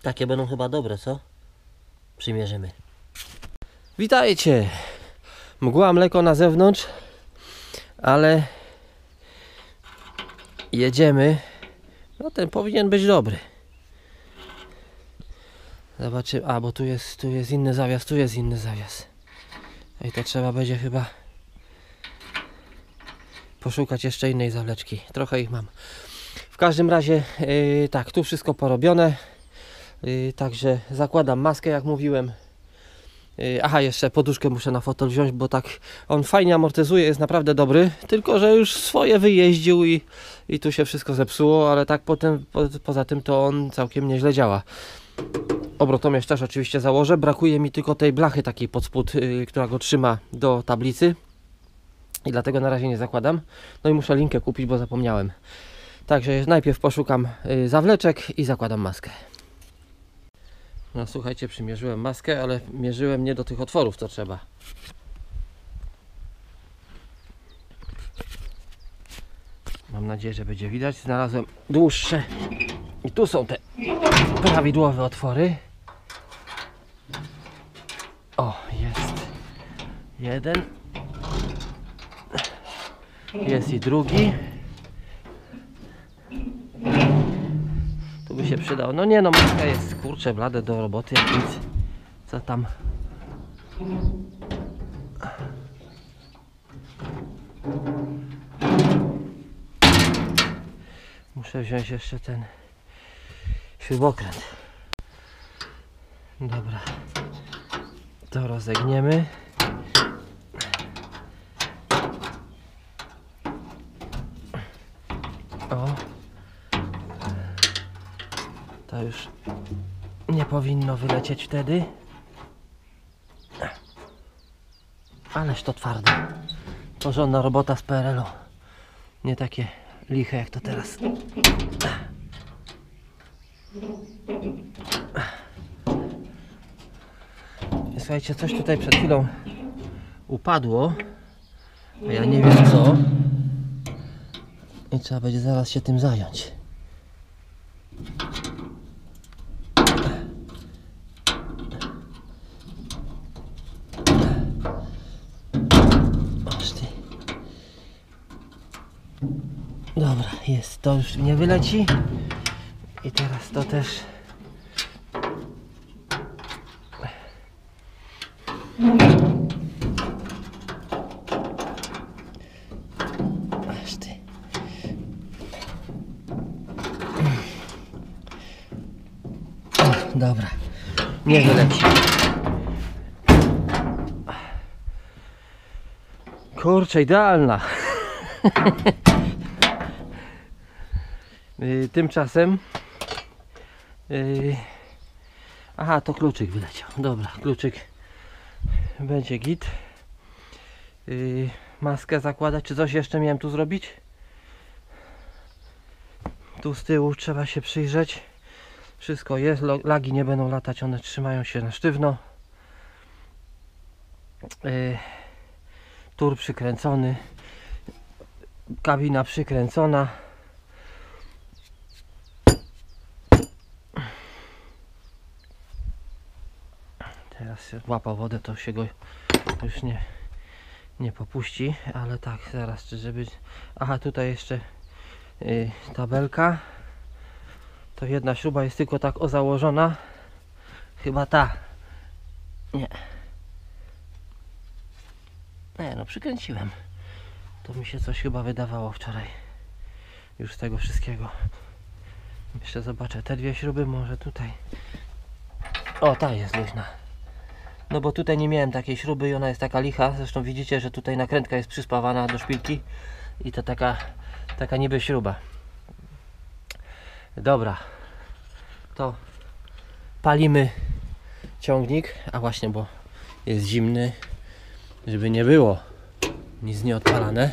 Takie będą chyba dobre, co? Przymierzymy. Witajcie! Mgła, mleko na zewnątrz, ale jedziemy. No ten powinien być dobry. Zobaczymy. A, bo tu jest inny zawias, tu jest inny zawias. I to trzeba będzie chyba poszukać jeszcze innej zawleczki. Trochę ich mam. W każdym razie tak, tu wszystko porobione. Także zakładam maskę, jak mówiłem. Aha, jeszcze poduszkę muszę na fotel wziąć, bo tak on fajnie amortyzuje, jest naprawdę dobry. Tylko że już swoje wyjeździł i tu się wszystko zepsuło, ale tak poza tym to on całkiem nieźle działa. Obrotomierz też oczywiście założę. Brakuje mi tylko tej blachy takiej pod spód, która go trzyma do tablicy. I dlatego na razie nie zakładam. No i muszę linkę kupić, bo zapomniałem. Także najpierw poszukam zawleczek i zakładam maskę. No słuchajcie, przymierzyłem maskę, ale mierzyłem nie do tych otworów, co trzeba. Mam nadzieję, że będzie widać. Znalazłem dłuższe i tu są te prawidłowe otwory. O, jest jeden. Jest i drugi. Tu by się przydał. No nie no, maska jest kurczę blade do roboty jak nic. Co tam? Muszę wziąć jeszcze ten śrubokręt. Dobra. To rozegniemy. O. To już nie powinno wylecieć wtedy. Ależ to twarde. Porządna robota z PRL-u. Nie takie liche jak to teraz. Słuchajcie, coś tutaj przed chwilą upadło. A ja nie wiem co. I trzeba będzie zaraz się tym zająć. Dobra, jest, to już nie wyleci. I teraz to też. Aż ty. O, dobra, nie wyleci. Kurczę, idealna. Tymczasem aha, to kluczyk wyleciał. Dobra, kluczyk będzie git. Maskę zakładać. Czy coś jeszcze miałem tu zrobić? Tu z tyłu trzeba się przyjrzeć. Wszystko jest, lagi nie będą latać, one trzymają się na sztywno. Tur przykręcony, kabina przykręcona. Teraz się łapał wodę, to się go już nie popuści, ale tak, zaraz, żeby... Aha, tutaj jeszcze tabelka. To jedna śruba jest tylko tak założona. Chyba ta. Nie. Nie, no przykręciłem. To mi się coś chyba wydawało wczoraj. Już z tego wszystkiego. Jeszcze zobaczę te dwie śruby, może tutaj. O, ta jest luźna. No bo tutaj nie miałem takiej śruby i ona jest taka licha. Zresztą widzicie, że tutaj nakrętka jest przyspawana do szpilki. I to taka niby śruba. Dobra. To palimy ciągnik. A właśnie, bo jest zimny. Żeby nie było nic nieodpalane.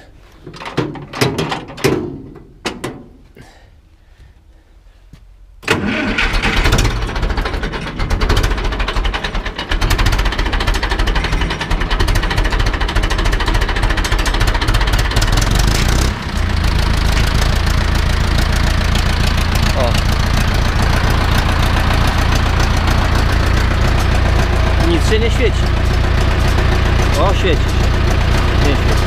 się nie świeci. O, świeci się. Nie świeci.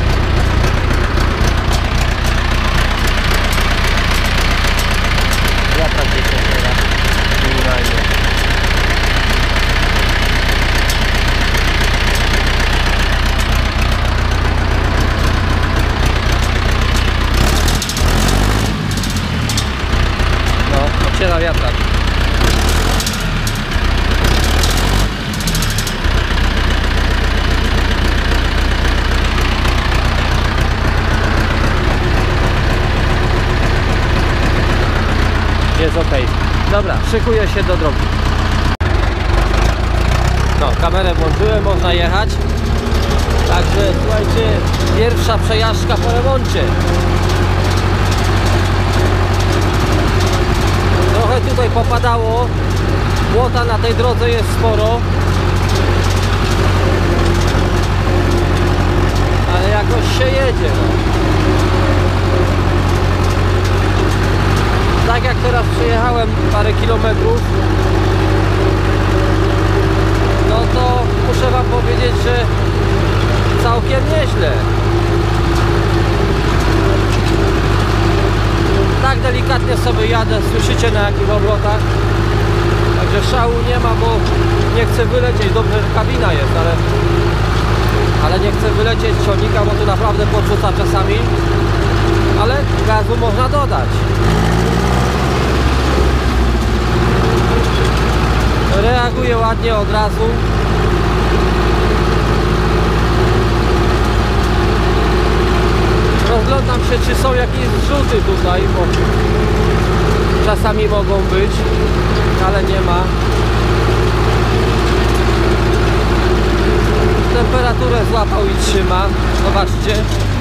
Wiatrak gdzieś się teraz minimalnie. No, odciera wiatrak. Jest ok. Dobra, szykuję się do drogi. No, kamerę włączyłem, można jechać. Także słuchajcie, pierwsza przejażdżka po remoncie. Trochę tutaj popadało. Błota na tej drodze jest sporo. Ale jakoś się jedzie. No. Tak jak teraz przejechałem parę kilometrów, no to muszę wam powiedzieć, że całkiem nieźle. Tak delikatnie sobie jadę, słyszycie na jakich obrotach. Także szału nie ma, bo nie chcę wylecieć. Dobrze, że kabina jest, ale nie chcę wylecieć z ciągnika, bo tu naprawdę podrzuca czasami. Ale gazu można dodać. Reaguje ładnie od razu. Rozglądam się, czy są jakieś zrzuty tutaj, bo czasami mogą być, ale nie ma. Temperaturę złapał i trzyma. Zobaczcie.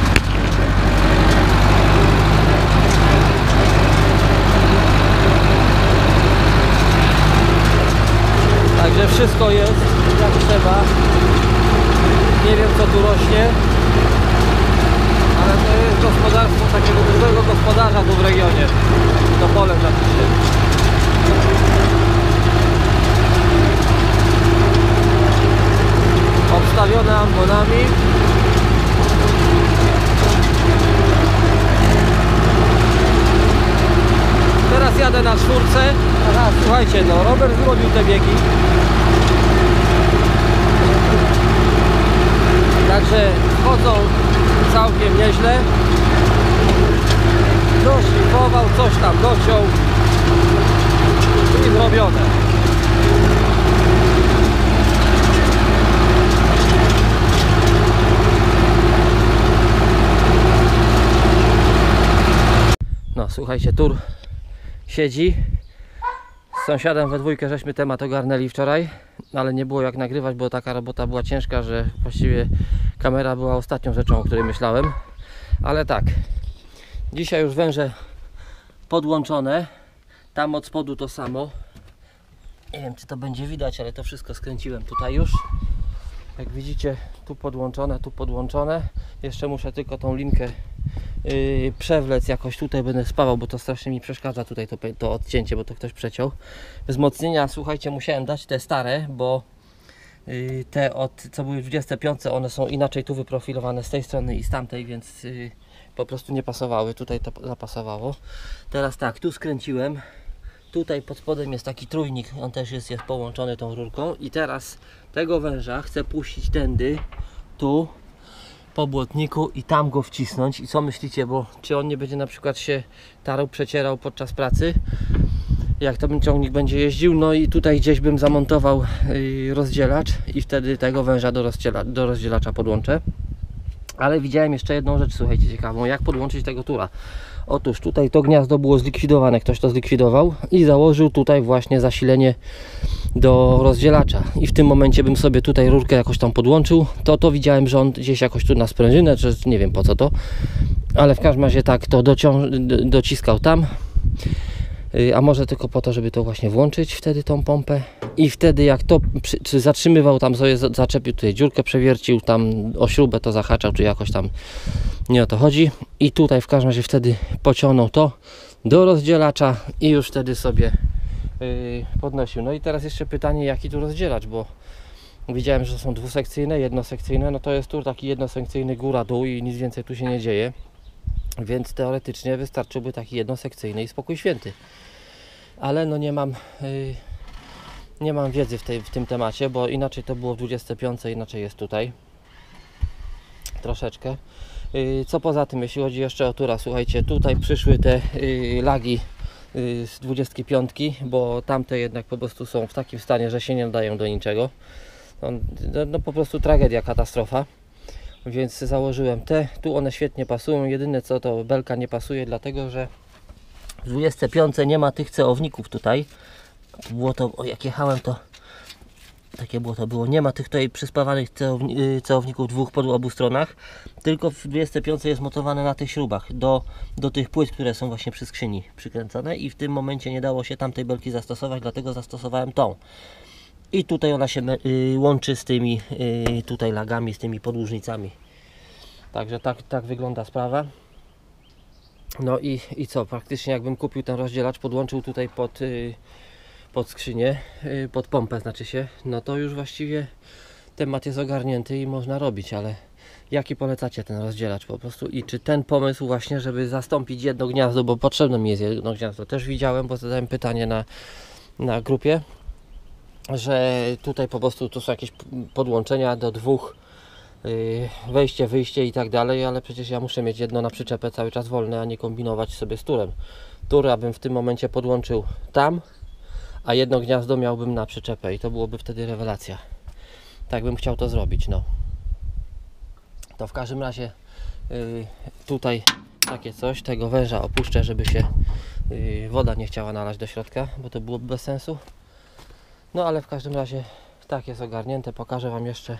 Także wszystko jest jak trzeba. Nie wiem, co tu rośnie, ale to jest gospodarstwo takiego dużego gospodarza tu w regionie. To pole znaczy. Obstawione amponami. Teraz jadę na czwórce. Aha, słuchajcie, no Robert zrobił te biegi. Także chodzą całkiem nieźle. Doszlifował, coś tam dociął i zrobione. No słuchajcie, tur siedzi. Z sąsiadem we dwójkę żeśmy temat ogarnęli wczoraj, ale nie było jak nagrywać, bo taka robota była ciężka, że właściwie kamera była ostatnią rzeczą, o której myślałem. Ale tak, dzisiaj już węże podłączone, tam od spodu to samo. Nie wiem, czy to będzie widać, ale to wszystko skręciłem tutaj już. Jak widzicie, tu podłączone. Jeszcze muszę tylko tą linkę przewlec jakoś, tutaj będę spawał, bo to strasznie mi przeszkadza tutaj to odcięcie, bo to ktoś przeciął. Wzmocnienia, słuchajcie, musiałem dać te stare, bo te co były w 25, one są inaczej tu wyprofilowane z tej strony i z tamtej, więc po prostu nie pasowały, tutaj to zapasowało. Teraz tak, tu skręciłem, tutaj pod spodem jest taki trójnik, on też jest połączony tą rurką i teraz tego węża chcę puścić tędy, tu po błotniku i tam go wcisnąć. I co myślicie, bo czy on nie będzie na przykład się tarł, przecierał podczas pracy, jak to ciągnik będzie jeździł? No i tutaj gdzieś bym zamontował rozdzielacz i wtedy tego węża do rozdzielacza podłączę. Ale widziałem jeszcze jedną rzecz, słuchajcie, ciekawą, jak podłączyć tego tura. Otóż tutaj to gniazdo było zlikwidowane, ktoś to zlikwidował i założył tutaj właśnie zasilenie do rozdzielacza i w tym momencie bym sobie tutaj rurkę jakoś tam podłączył. To widziałem, że on gdzieś jakoś tu na sprężynę, czy nie wiem po co to, ale w każdym razie tak to dociskał tam, a może tylko po to, żeby to właśnie włączyć wtedy tą pompę i wtedy jak to czy zatrzymywał, tam sobie zaczepił tutaj dziurkę, przewiercił tam o śrubę, to zahaczał, czy jakoś tam, nie o to chodzi i tutaj w każdym razie wtedy pociągnął to do rozdzielacza i już wtedy sobie podnosił. No i teraz jeszcze pytanie, jaki tu rozdzielacz, bo Widziałem, że są dwusekcyjne, jednosekcyjne, no to jest tur taki jednosekcyjny góra-dół i nic więcej tu się nie dzieje. Więc teoretycznie wystarczyłby taki jednosekcyjny i spokój święty. Ale no nie mam wiedzy w tym temacie, bo inaczej to było w 25, inaczej jest tutaj. Troszeczkę. Co poza tym, jeśli chodzi jeszcze o tura, słuchajcie, tutaj przyszły te lagi z 25, bo tamte jednak po prostu są w takim stanie, że się nie nadają do niczego. No po prostu tragedia, katastrofa. Więc założyłem te, tu one świetnie pasują. Jedyne co, to belka nie pasuje, dlatego że w 25 nie ma tych ceowników tutaj. Było to, jak jechałem, to takie błoto było. Nie ma tych tutaj przyspawanych ceowników dwóch po obu stronach, tylko w 25 jest montowane na tych śrubach do tych płyt, które są właśnie przy skrzyni przykręcane, i w tym momencie nie dało się tamtej belki zastosować, dlatego zastosowałem tą. I tutaj ona się łączy z tymi tutaj lagami, z tymi podłużnicami. Także tak wygląda sprawa. No i co? Praktycznie jakbym kupił ten rozdzielacz, podłączył tutaj pod skrzynię, pod pompę znaczy się, no to już właściwie temat jest ogarnięty i można robić, ale jaki polecacie ten rozdzielacz po prostu i czy ten pomysł właśnie, żeby zastąpić jedno gniazdo, bo potrzebne mi jest jedno gniazdo, też widziałem, bo zadałem pytanie na grupie, że tutaj po prostu to są jakieś podłączenia do dwóch, wejście, wyjście i tak dalej, ale przecież ja muszę mieć jedno na przyczepę cały czas wolne, a nie kombinować sobie z turem. Tur abym w tym momencie podłączył tam, a jedno gniazdo miałbym na przyczepę i to byłoby wtedy rewelacja. Tak bym chciał to zrobić, no. To w każdym razie tutaj takie coś, tego węża opuszczę, żeby się woda nie chciała nalać do środka, bo to byłoby bez sensu. No ale w każdym razie tak jest ogarnięte. Pokażę Wam jeszcze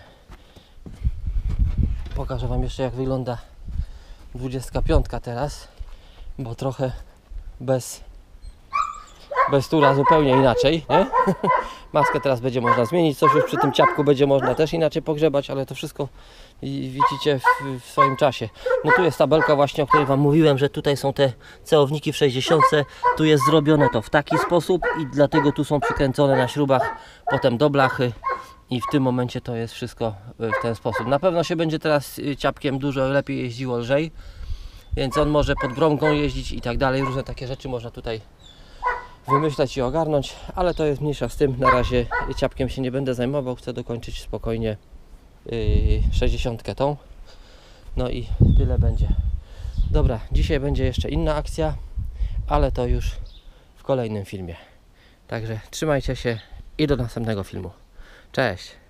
jak wygląda 25 teraz, bo trochę bez tura zupełnie inaczej, nie? Maskę teraz będzie można zmienić, coś już przy tym ciapku będzie można też inaczej pogrzebać, ale to wszystko widzicie w swoim czasie. No tu jest tabelka właśnie, o której Wam mówiłem, że tutaj są te cełowniki w 60, tu jest zrobione to w taki sposób i dlatego tu są przykręcone na śrubach potem do blachy i w tym momencie to jest wszystko w ten sposób. Na pewno się będzie teraz ciapkiem dużo lepiej jeździło, lżej, więc on może pod bromką jeździć i tak dalej, różne takie rzeczy można tutaj wymyślać i ogarnąć, ale to jest mniejsza z tym. Na razie ciapkiem się nie będę zajmował, chcę dokończyć spokojnie 60 tą. No i tyle będzie. Dobra, dzisiaj będzie jeszcze inna akcja, ale to już w kolejnym filmie. Także trzymajcie się i do następnego filmu. Cześć!